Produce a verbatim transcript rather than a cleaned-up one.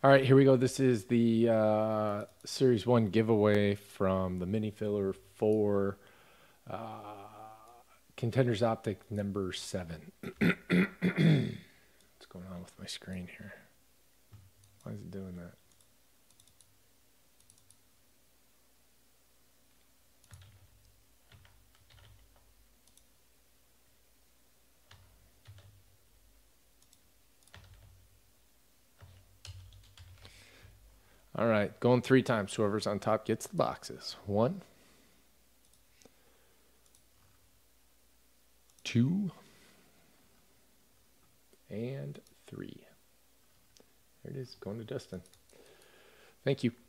All right, here we go. This is the uh, Series one giveaway from the mini filler for uh, Contenders Optic number seven. What's going on with my screen here? Why is it doing that? All right, going three times. Whoever's on top gets the boxes. One, two, and three. There it is, going to Dustin. Thank you.